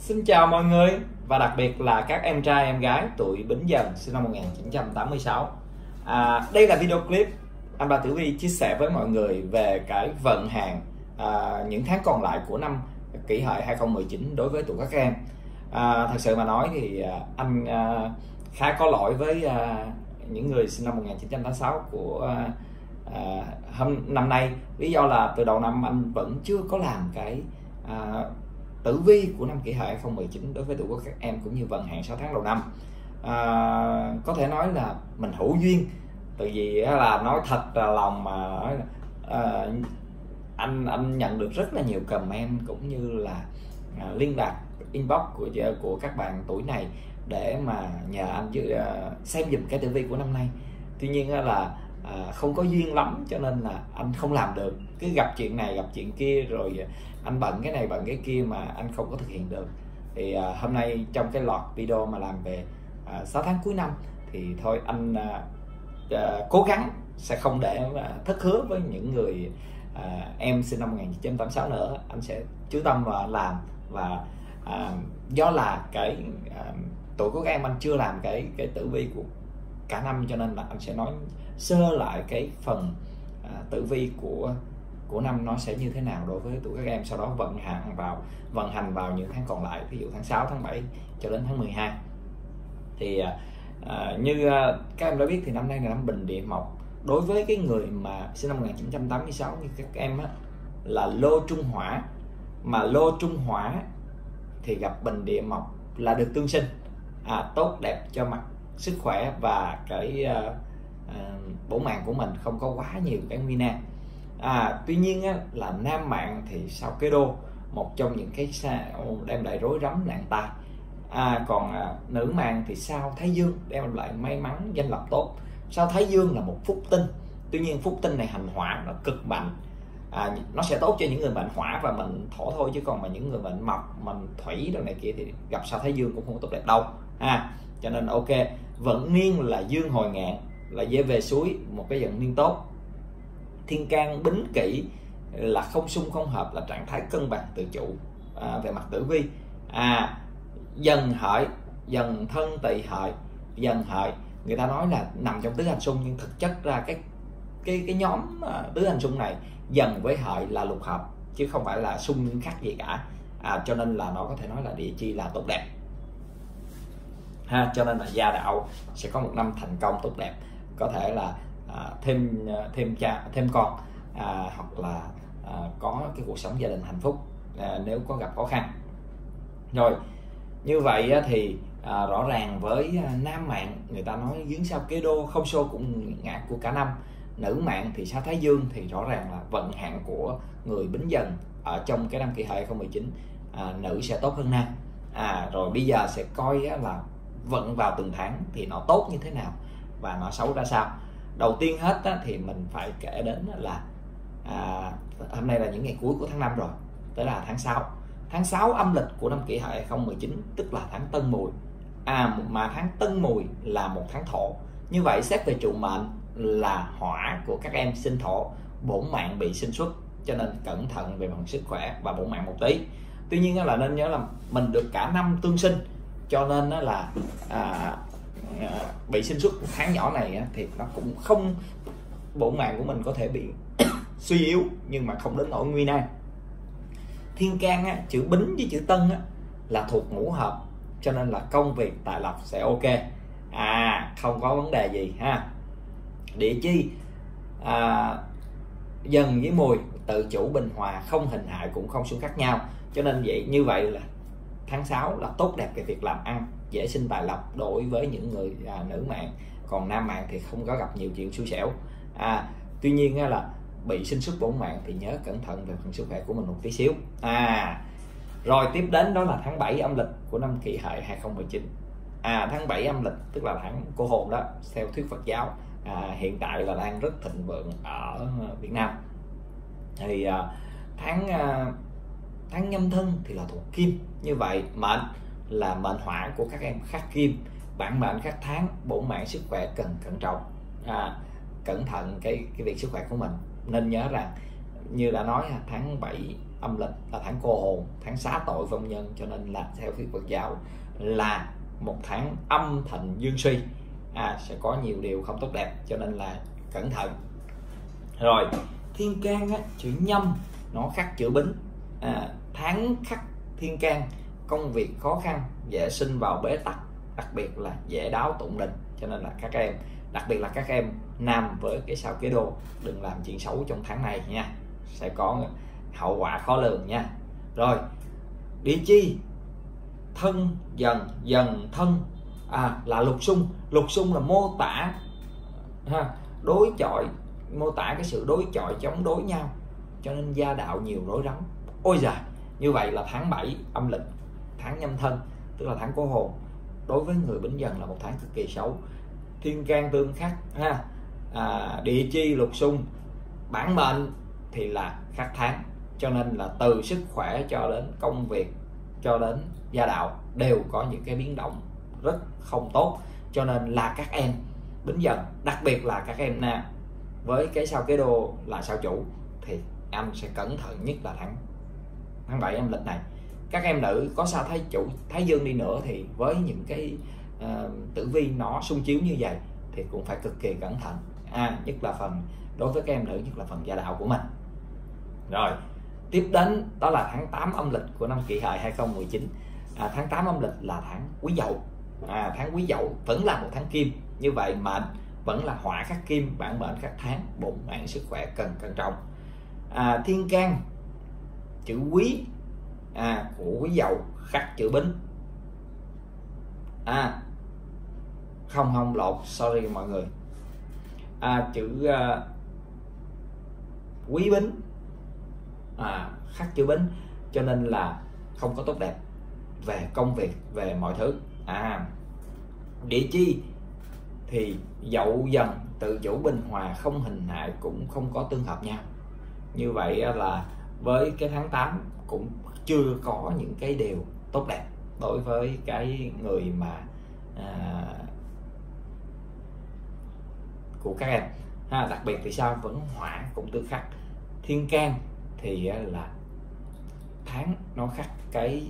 Xin chào mọi người, và đặc biệt là các em trai em gái tuổi Bính Dần sinh năm 1986. Đây là video clip anh Ba Tử Vi chia sẻ với mọi người về cái vận hạn những tháng còn lại của năm Kỷ Hợi 2019 đối với tuổi các em. Thật sự mà nói thì anh khá có lỗi với những người sinh năm 1986 của năm nay. Lý do là từ đầu năm anh vẫn chưa có làm cái tử vi của năm Kỷ Hợi 2019 đối với tuổi của các em, cũng như vận hạn 6 tháng đầu năm. Có thể nói là mình hữu duyên, tại vì là nói thật là lòng mà nói anh nhận được rất là nhiều comment cũng như là liên lạc inbox của các bạn tuổi này để mà nhờ anh xem giùm cái tử vi của năm nay. Tuy nhiên là không có duyên lắm, cho nên là anh không làm được, cứ gặp chuyện này gặp chuyện kia, rồi anh bận cái này bận cái kia mà anh không có thực hiện được. Thì hôm nay trong cái loạt video mà làm về 6 tháng cuối năm thì thôi anh cố gắng sẽ không để thất hứa với những người em sinh năm 1986 nữa. Anh sẽ chú tâm vào làm, và do là cái tuổi của các em anh chưa làm cái tử vi của cả năm, cho nên là anh sẽ nói sơ lại cái phần tử vi của năm nó sẽ như thế nào đối với tuổi các em, sau đó vận hành vào những tháng còn lại, ví dụ tháng 6, tháng 7 cho đến tháng 12. Thì như các em đã biết thì năm nay là năm Bình Địa Mộc. Đối với cái người mà sinh năm 1986 như các em là lô trung hỏa, mà lô trung hỏa thì gặp Bình Địa Mộc là được tương sinh, tốt đẹp cho mặt sức khỏe và cái bổ mạng của mình, không có quá nhiều cái nguy nan. Tuy nhiên là nam mạng thì sao Kế Đô, một trong những cái sao đem lại rối rắm nạn tai. Còn nữ mạng thì sao Thái Dương đem lại may mắn danh lộc tốt. Sao Thái Dương là một phúc tinh, tuy nhiên phúc tinh này hành hỏa nó cực mạnh, nó sẽ tốt cho những người mệnh hỏa và mệnh thổ thôi, chứ còn mà những người mệnh mộc, mệnh thủy đồ này kia thì gặp sao Thái Dương cũng không có tốt đẹp đâu. Cho nên ok, vận niên là dương hồi ngạn, là dễ về suối, một cái vận niên tốt. Thiên can Bính Kỷ là không xung không hợp, là trạng thái cân bằng tự chủ về mặt tử vi. Dần Hợi, dần Thân Tỵ Hợi, dần Hợi người ta nói là nằm trong tứ hành xung, nhưng thực chất ra cái nhóm tứ hành xung này dần với Hợi là lục hợp, chứ không phải là xung khắc gì cả. Cho nên là nó có thể nói là địa chi là tốt đẹp. Cho nên là gia đạo sẽ có một năm thành công tốt đẹp, có thể là thêm con, hoặc là có cái cuộc sống gia đình hạnh phúc nếu có gặp khó khăn. Rồi như vậy thì rõ ràng với nam mạng người ta nói dướng sao Kế Đô, không xô cũng ngã của cả năm. Nữ mạng thì sao Thái Dương, thì rõ ràng là vận hạn của người Bính Dần ở trong cái năm Kỷ Hợi 2019 nữ sẽ tốt hơn nam. Rồi bây giờ sẽ coi là vận vào từng tháng thì nó tốt như thế nào và nó xấu ra sao. Đầu tiên hết thì mình phải kể đến là hôm nay là những ngày cuối của tháng 5 rồi, tới là tháng 6. Tháng 6 âm lịch của năm Kỷ Hợi 2019 tức là tháng Tân Mùi. Mà tháng Tân Mùi là một tháng thổ. Như vậy xét về trụ mệnh là hỏa của các em sinh thổ, bổn mạng bị sinh xuất, cho nên cẩn thận về mặt sức khỏe và bổn mạng một tí. Tuy nhiên là nên nhớ là mình được cả năm tương sinh, cho nên là bị sinh xuất một tháng nhỏ này thì nó cũng không, bổn mạng của mình có thể bị suy yếu nhưng mà không đến nỗi nguy nan. Thiên can chữ Bính với chữ Tân là thuộc ngũ hợp, cho nên là công việc tài lộc sẽ ok, không có vấn đề gì ha. Địa chi Dần với Mùi tự chủ bình hòa, không hình hại cũng không xung khắc nhau, cho nên như vậy là tháng 6 là tốt đẹp về việc làm ăn, dễ sinh tài lộc đối với những người nữ mạng. Còn nam mạng thì không có gặp nhiều chuyện xui xẻo. Tuy nhiên là bị sinh xuất bổn mạng thì nhớ cẩn thận về phần sức khỏe của mình một tí xíu. Rồi tiếp đến đó là tháng 7 âm lịch của năm Kỷ Hợi 2019. Tháng 7 âm lịch tức là tháng cô hồn đó, theo thuyết Phật giáo, hiện tại là đang rất thịnh vượng ở Việt Nam. Thì tháng Nhâm Thân thì là thuộc kim, như vậy mệnh là mệnh hỏa của các em khắc kim, bản mệnh khắc tháng, bổn mạng sức khỏe cần cẩn trọng, cẩn thận cái việc sức khỏe của mình. Nên nhớ rằng như đã nói, tháng 7 âm lịch là tháng cô hồn, tháng xá tội vong nhân, cho nên là theo thuyết Phật giáo là một tháng âm thịnh dương suy, sẽ có nhiều điều không tốt đẹp, cho nên là cẩn thận. Rồi thiên can chữ nhâm nó khắc chữ bính, tháng khắc thiên can, công việc khó khăn, dễ sinh vào bế tắc, đặc biệt là dễ đáo tụng đình, cho nên là các em, đặc biệt là các em nam với cái sao kế đô đừng làm chuyện xấu trong tháng này nha, sẽ có hậu quả khó lường nha. Rồi địa chi thân dần dần thân, là lục xung. Lục xung là mô tả đối chọi, mô tả cái sự đối chọi chống đối nhau, cho nên gia đạo nhiều rối rắm. Ôi giời, như vậy là tháng 7 âm lịch, tháng nhâm thân, tức là tháng có hồn, đối với người Bính Dần là một tháng cực kỳ xấu. Thiên can tương khắc địa chi lục xung, bản mệnh thì là khắc tháng, cho nên là từ sức khỏe cho đến công việc cho đến gia đạo đều có những cái biến động rất không tốt, cho nên là các em Bính Dần, đặc biệt là các em nam với cái sao kế đô là sao chủ, thì anh sẽ cẩn thận nhất là tháng 7 âm lịch này. Các em nữ có sao thái chủ thái dương đi nữa thì với những cái tử vi nó xung chiếu như vậy thì cũng phải cực kỳ cẩn thận, nhất là phần đối với các em nữ, nhất là phần gia đạo của mình. Rồi tiếp đến đó là tháng 8 âm lịch của năm Kỷ Hợi 2019. Tháng 8 âm lịch là tháng Quý Dậu. Tháng Quý Dậu vẫn là một tháng kim, như vậy mệnh vẫn là hỏa khắc kim, bản mệnh khắc tháng, bụng mạng sức khỏe cần cẩn trọng. Thiên can chữ Quý của Quý Dậu khắc chữ Bính, không lộn, sorry mọi người, chữ Quý Bính khắc chữ Bính, cho nên là không có tốt đẹp về công việc, về mọi thứ. Địa chi thì Dậu Dần tự chủ bình hòa, không hình hại cũng không có tương hợp nhau, như vậy là với cái tháng 8 cũng chưa có những cái điều tốt đẹp đối với cái người mà của các em đặc biệt thì sao, vẫn hỏa cũng tương khắc. Thiên can thì là tháng nó khắc cái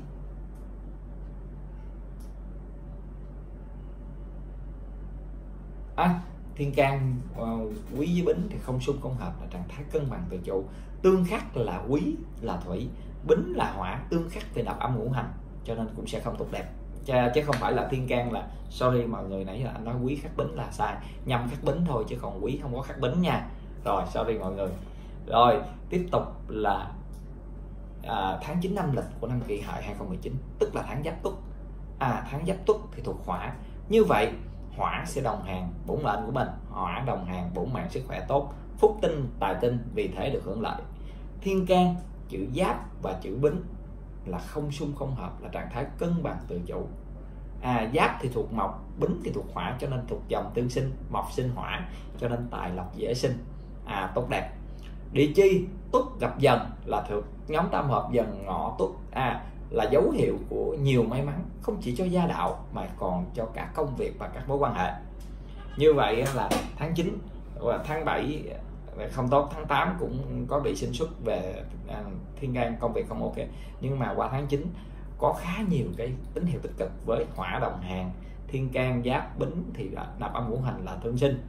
thiên can Quý với Bính thì không xung không hợp, là trạng thái cân bằng tự chủ. Tương khắc là Quý là thủy, Bính là hỏa, tương khắc về nạp âm ngũ hành, cho nên cũng sẽ không tốt đẹp, chứ không phải là thiên can là, sorry mọi người, nãy là anh nói Quý khắc Bính là sai, nhâm khắc Bính thôi chứ còn Quý không có khắc Bính nha. Rồi sorry mọi người. Rồi tiếp tục là tháng 9 âm lịch của năm Kỷ Hợi 2019, tức là tháng Giáp Tuất. Tháng Giáp Tuất thì thuộc hỏa, như vậy hỏa sẽ đồng hàng bổn mệnh của mình, hỏa đồng hàng bổn mạng sức khỏe tốt, phúc tinh tài tinh, vì thế được hưởng lợi. Thiên can chữ Giáp và chữ Bính là không xung không hợp, là trạng thái cân bằng tự chủ. Giáp thì thuộc mộc, Bính thì thuộc hỏa, cho nên thuộc dòng tương sinh, mộc sinh hỏa, cho nên tài lộc dễ sinh, tốt đẹp. Địa chi Tuất gặp Dần là thuộc nhóm tam hợp Dần Ngọ Tuất, là dấu hiệu của nhiều may mắn, không chỉ cho gia đạo mà còn cho cả công việc và các mối quan hệ. Như vậy là tháng 9 và tháng 7 không tốt, tháng 8 cũng có bị sinh xuất về thiên can, công việc không ok, nhưng mà qua tháng 9 có khá nhiều cái tín hiệu tích cực với hỏa đồng hàng, thiên can Giáp Bính thì là nạp âm ngũ hành là tương sinh.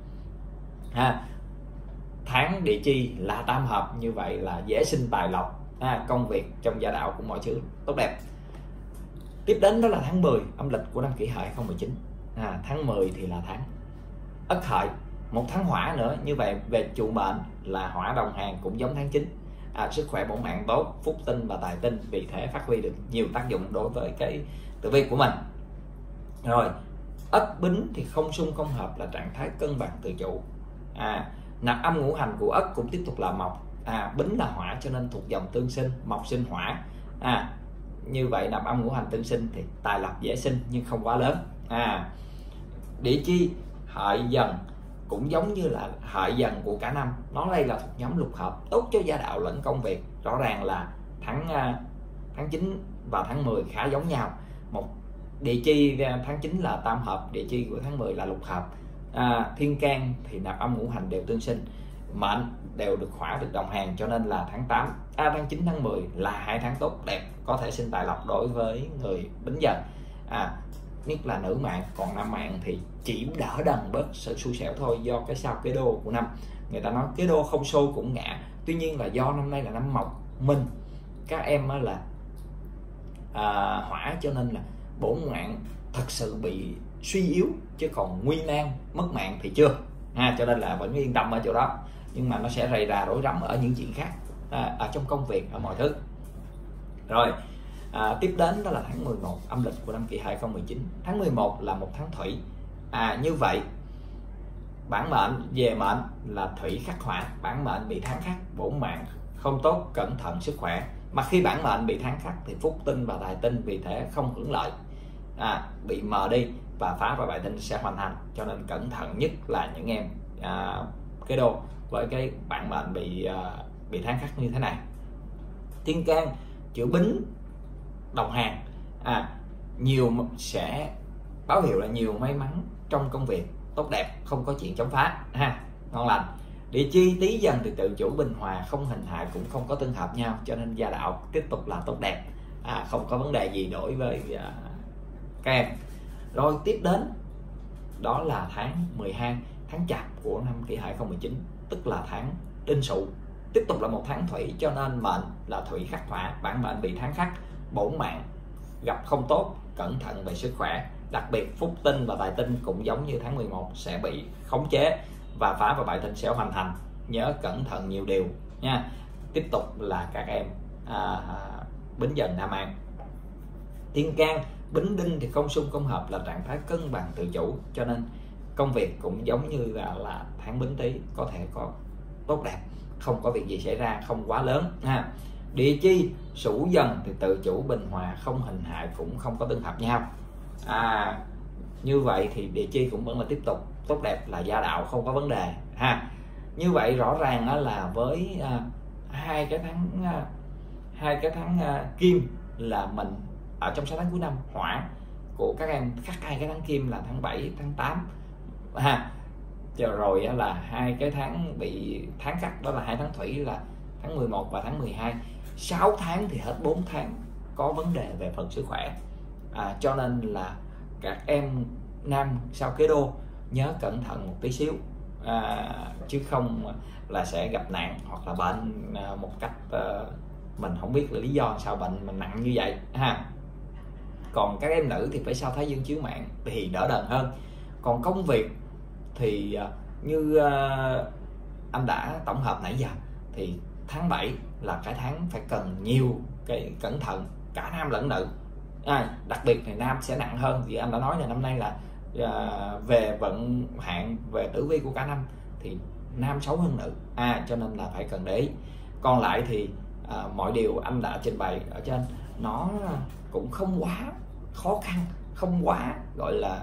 Tháng địa chi là tam hợp, như vậy là dễ sinh tài lộc, công việc trong gia đạo cũng mọi thứ tốt đẹp. Tiếp đến đó là tháng 10 âm lịch của năm Kỷ Hợi 2019. Tháng 10 thì là tháng Ất Hợi, một tháng hỏa nữa, như vậy về trụ mệnh là hỏa đồng hàng cũng giống tháng 9. Sức khỏe bổn mạng tốt, phúc tinh và tài tinh, vì thế phát huy được nhiều tác dụng đối với cái tử vi của mình. Rồi Ất Bính thì không xung không hợp, là trạng thái cân bằng tự chủ. Nạp âm ngũ hành của Ất cũng tiếp tục là mộc, Bính là hỏa, cho nên thuộc dòng tương sinh, mộc sinh hỏa. Như vậy nạp âm ngũ hành tương sinh thì tài lộc dễ sinh nhưng không quá lớn. Địa chi Hợi Dần cũng giống như là Hợi Dần của cả năm, nó đây là thuộc nhóm lục hợp, tốt cho gia đạo lẫn công việc. Rõ ràng là tháng 9 và tháng 10 khá giống nhau. Một địa chi tháng 9 là tam hợp, địa chi của tháng 10 là lục hợp. Thiên can thì nạp âm ngũ hành đều tương sinh, mệnh đều được hỏa được đồng hàng, cho nên là tháng 9 tháng 10 là 2 tháng tốt đẹp, có thể sinh tài lộc đối với người Bính Dần, nhất là nữ mạng. Còn nam mạng thì chỉ đỡ đần bớt sự xui xẻo thôi, do cái sao kế đô của năm. Người ta nói kế đô không xô cũng ngã, tuy nhiên là do năm nay là năm mộc minh, các em là hỏa, cho nên là bổn mạng thật sự bị suy yếu, chứ còn nguy nan mất mạng thì chưa, cho nên là vẫn yên tâm ở chỗ đó. Nhưng mà nó sẽ rầy rà rối rắm ở những chuyện khác, ở trong công việc, ở mọi thứ. Rồi tiếp đến đó là tháng 11 âm lịch của năm kỷ 2019. Tháng 11 là một tháng thủy, như vậy bản mệnh về mệnh là thủy khắc hỏa, bản mệnh bị tháng khắc, bổn mạng không tốt, cẩn thận sức khỏe. Mà khi bản mệnh bị tháng khắc thì phúc tinh và tài tinh vì thế không hưởng lợi, bị mờ đi, và phá và bại tinh sẽ hoàn thành. Cho nên cẩn thận nhất là những em kế đô với cái bản mệnh bị tháng khắc như thế này. Thiên can chữ Bính đồng hàng, nhiều sẽ báo hiệu là nhiều may mắn trong công việc, tốt đẹp, không có chuyện chống phá, ngon lành. Địa chi Tý Dần thì tự chủ bình hòa, không hình hại cũng không có tương hợp nhau, cho nên gia đạo tiếp tục là tốt đẹp, không có vấn đề gì đối với các em. Rồi tiếp đến đó là tháng 12, tháng Chạp của năm kỷ 2019, tức là tháng Đinh Sửu, tiếp tục là một tháng thủy, cho nên mệnh là thủy khắc hỏa, bản mệnh bị tháng khắc, bổn mạng gặp không tốt, cẩn thận về sức khỏe. Đặc biệt phúc tinh và tài tinh cũng giống như tháng 11 sẽ bị khống chế, và phá và bại tinh sẽ hoàn thành. Nhớ cẩn thận nhiều điều nha. Tiếp tục là các em Bính Dần nam mạng. Thiên can Bính Đinh thì không xung không hợp, là trạng thái cân bằng tự chủ, cho nên công việc cũng giống như là tháng Bính Tý, có thể có tốt đẹp, không có việc gì xảy ra, không quá lớn. Địa chi Sửu Dần thì tự chủ bình hòa, không hình hại cũng không có tương hợp nhau. Như vậy thì địa chi cũng vẫn là tiếp tục tốt đẹp, là gia đạo không có vấn đề Như vậy rõ ràng là với hai cái tháng kim là mình ở trong 6 tháng cuối năm, hỏa của các em khắc 2 cái tháng kim là tháng 7, tháng 8 rồi là 2 cái tháng bị tháng khắc, đó là 2 tháng thủy là tháng 11 và tháng 12. 6 tháng thì hết 4 tháng có vấn đề về phần sức khỏe, cho nên là các em nam sao kế đô nhớ cẩn thận một tí xíu, chứ không là sẽ gặp nạn hoặc là bệnh một cách mình không biết là lý do sao bệnh mình nặng như vậy Còn các em nữ thì phải sao Thái Dương chiếu mạng thì đỡ đần hơn. Còn công việc thì như anh đã tổng hợp nãy giờ, thì tháng 7 là cái tháng phải cần nhiều cái cẩn thận, cả nam lẫn nữ. Đặc biệt thì nam sẽ nặng hơn, vì anh đã nói là năm nay là về vận hạn, về tử vi của cả năm thì nam xấu hơn nữ, cho nên là phải cần để ý. Còn lại thì mọi điều anh đã trình bày ở trên nó cũng không quá khó khăn, không quá gọi là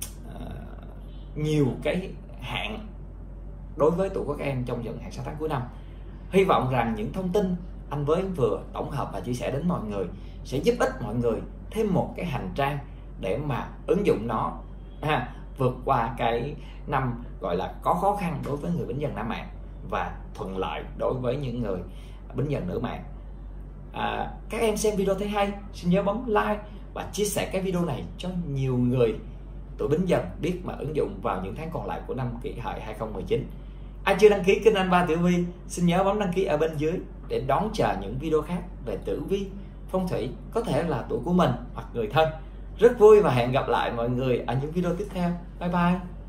nhiều cái hạn đối với tụi các em trong dần hạn 6 tháng cuối năm. Hy vọng rằng những thông tin anh với vừa tổng hợp và chia sẻ đến mọi người sẽ giúp ích mọi người thêm một cái hành trang để mà ứng dụng nó vượt qua cái năm gọi là có khó khăn đối với người Bính Dần nam mạng, và thuận lợi đối với những người Bính Dần nữ mạng. Các em xem video thấy hay, xin nhớ bấm like và chia sẻ cái video này cho nhiều người tuổi Bính Dần biết mà ứng dụng vào những tháng còn lại của năm Kỷ Hợi 2019. Ai chưa đăng ký kênh Anh Ba Tử Vi, xin nhớ bấm đăng ký ở bên dưới để đón chờ những video khác về tử vi, phong thủy, có thể là tuổi của mình hoặc người thân. Rất vui và hẹn gặp lại mọi người ở những video tiếp theo. Bye bye.